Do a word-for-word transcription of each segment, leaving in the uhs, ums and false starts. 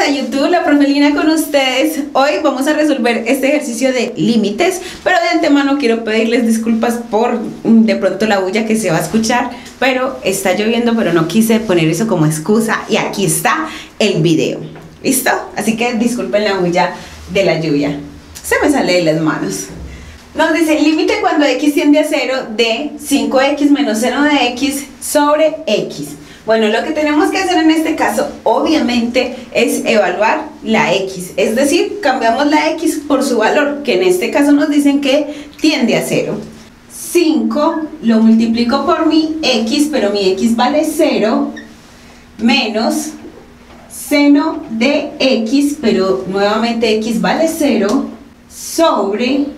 a YouTube, la profe Lina con ustedes. Hoy vamos a resolver este ejercicio de límites, pero de antemano quiero pedirles disculpas por de pronto la bulla que se va a escuchar, pero está lloviendo, pero no quise poner eso como excusa y aquí está el video. ¿Listo? Así que disculpen la bulla de la lluvia. Se me sale de las manos. Nos dice límite cuando x tiende a cero de cinco x menos seno de x sobre x. Bueno, lo que tenemos que hacer en este caso, obviamente, es evaluar la x. Es decir, cambiamos la x por su valor, que en este caso nos dicen que tiende a cero. cinco lo multiplico por mi x, pero mi x vale cero, menos seno de x, pero nuevamente x vale cero, sobre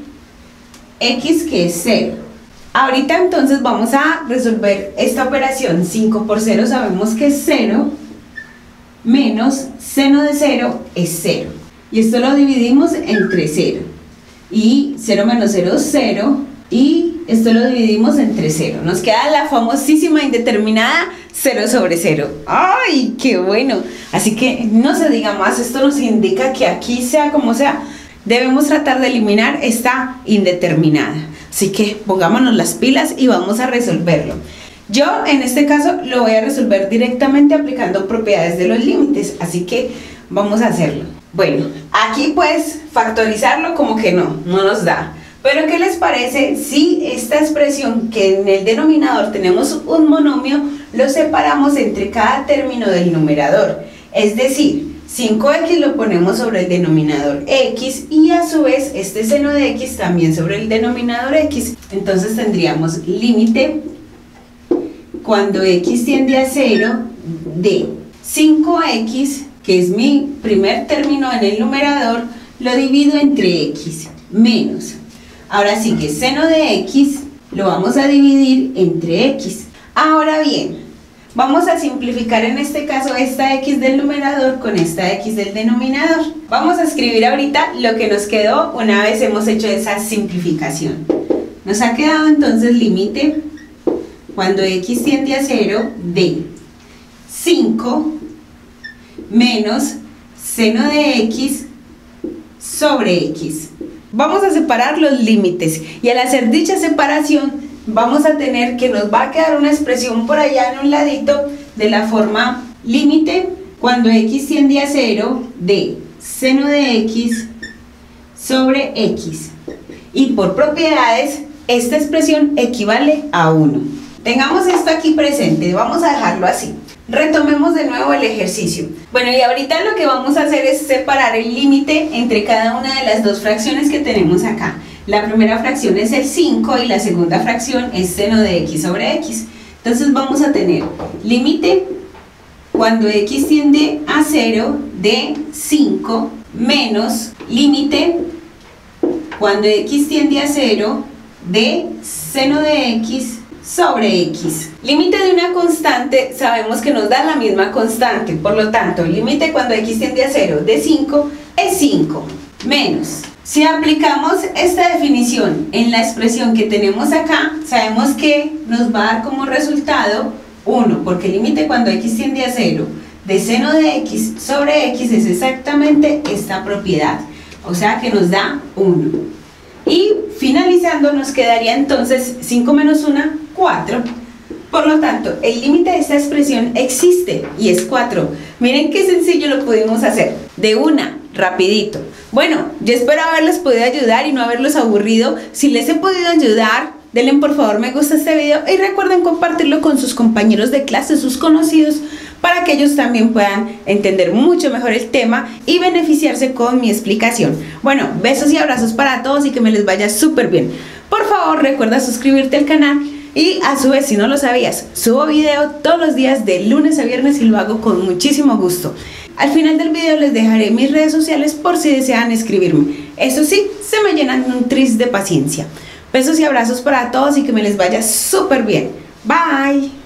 x que es cero. Ahorita entonces vamos a resolver esta operación. Cinco por cero sabemos que es cero, menos seno de cero es cero. Y esto lo dividimos entre cero. Y cero menos cero es cero. Y esto lo dividimos entre cero. Nos queda la famosísima indeterminada cero sobre cero. ¡Ay, qué bueno! Así que no se diga más. Esto nos indica que aquí, sea como sea, debemos tratar de eliminar esta indeterminada. Así que pongámonos las pilas y vamos a resolverlo. Yo en este caso lo voy a resolver directamente aplicando propiedades de los límites, así que vamos a hacerlo. Bueno, aquí pues factorizarlo como que no, no nos da. Pero ¿qué les parece si esta expresión que en el denominador tenemos un monomio, lo separamos entre cada término del numerador? Es decir, cinco x lo ponemos sobre el denominador x y a su vez este seno de x también sobre el denominador x. Entonces tendríamos límite cuando x tiende a cero de cinco x, que es mi primer término en el numerador, lo divido entre x, menos. Ahora sí que seno de x lo vamos a dividir entre x. Ahora bien, vamos a simplificar en este caso esta x del numerador con esta x del denominador. Vamos a escribir ahorita lo que nos quedó una vez hemos hecho esa simplificación. Nos ha quedado entonces límite cuando x tiende a cero de cinco menos seno de x sobre x. Vamos a separar los límites y al hacer dicha separación vamos a tener que nos va a quedar una expresión por allá en un ladito de la forma límite cuando x tiende a cero de seno de x sobre x. Y por propiedades, esta expresión equivale a uno. Tengamos esto aquí presente, vamos a dejarlo así. Retomemos de nuevo el ejercicio. Bueno, y ahorita lo que vamos a hacer es separar el límite entre cada una de las dos fracciones que tenemos acá. La primera fracción es el cinco y la segunda fracción es seno de x sobre x. Entonces vamos a tener límite cuando x tiende a cero de cinco menos límite cuando x tiende a cero de seno de x sobre x. Límite de una constante sabemos que nos da la misma constante, por lo tanto límite cuando x tiende a cero de cinco es cinco menos. Si aplicamos esta definición en la expresión que tenemos acá, sabemos que nos va a dar como resultado uno, porque el límite cuando x tiende a cero de seno de x sobre x es exactamente esta propiedad, o sea que nos da uno. Y finalizando nos quedaría entonces cinco menos uno, cuatro. Por lo tanto, el límite de esta expresión existe y es cuatro. Miren qué sencillo lo pudimos hacer. De una, rapidito. Bueno, yo espero haberles podido ayudar y no haberlos aburrido. Si les he podido ayudar, denle por favor me gusta a este video y recuerden compartirlo con sus compañeros de clase, sus conocidos, para que ellos también puedan entender mucho mejor el tema y beneficiarse con mi explicación. Bueno, besos y abrazos para todos y que me les vaya súper bien. Por favor, recuerda suscribirte al canal y a su vez, si no lo sabías, subo video todos los días de lunes a viernes y lo hago con muchísimo gusto. Al final del video les dejaré mis redes sociales por si desean escribirme. Eso sí, se me llenan un tris de paciencia. Besos y abrazos para todos y que me les vaya súper bien. Bye.